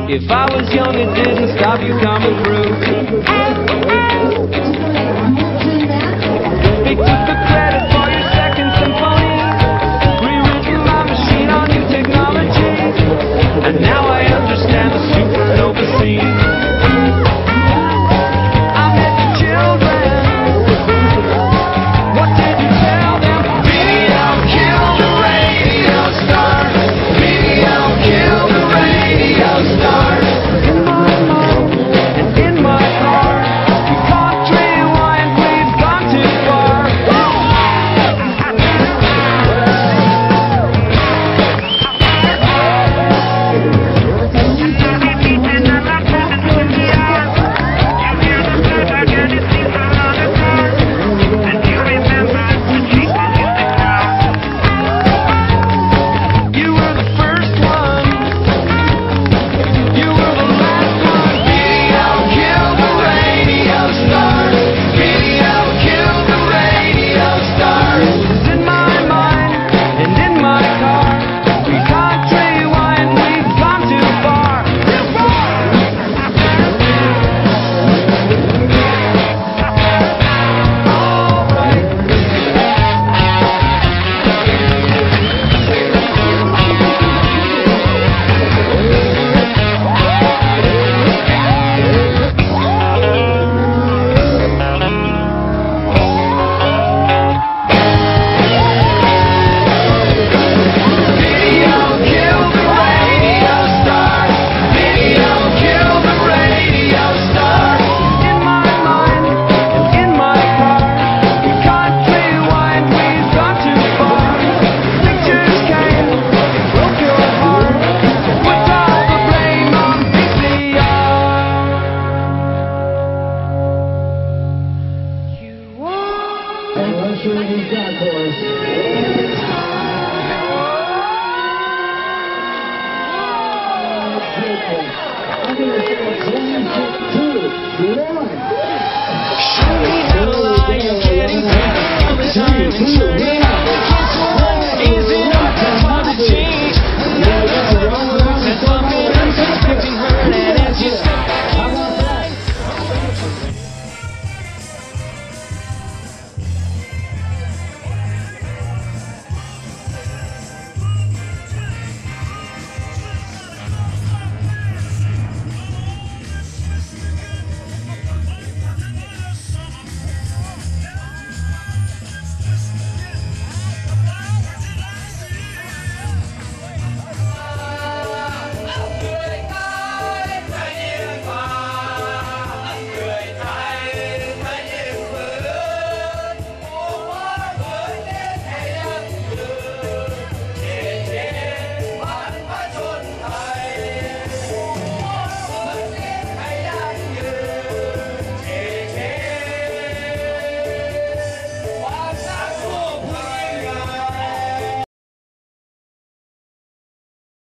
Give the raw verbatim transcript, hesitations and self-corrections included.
If I was young, it didn't stop you coming through. They took the credit for your second symphony, rewritten my machine on new technology, and now I understand the supernova scene. I met the children. What did you tell them? Video killed the radio star. Video killed the radio star. In my mind and in my heart, we can't rewind. We've gone too far. You were the first one. You were the last one. Video killed the radio star. Video killed the radio star. It's in my mind and in my car. We can't rewind. We've gone too far. Too far. All right. Video killed the radio star. Video killed the radio star. In my mind and in my car. We can't rewind. We've gone too far. Pictures came, broke your heart. Put all the blame on V C R. You are. And let's hear what he's got for us. I'm going to say twenty-six two. One. Show me how to lie. You're getting better all the time. And show me